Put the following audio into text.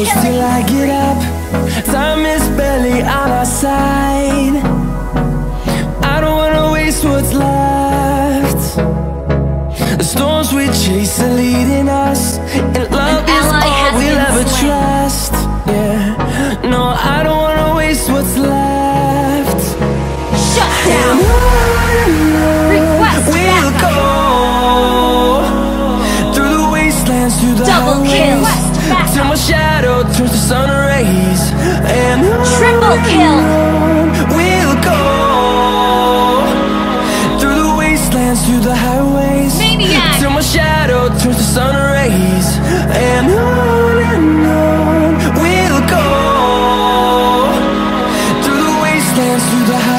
close till I get up. Time is barely on our side. I don't wanna waste what's left. The storms we chase are leading us, and love is all we'll ever trust. Yeah, no, I don't wanna waste what's left. Shut down. Request We'll backup. go through the wastelands, through the Double kill. highways, till my shadow turns to sun rays. And Triple kill. we'll go through the wastelands, through the highways, Maniac. till my shadow turns to sun rays. And on we'll go through the wastelands, through the highways.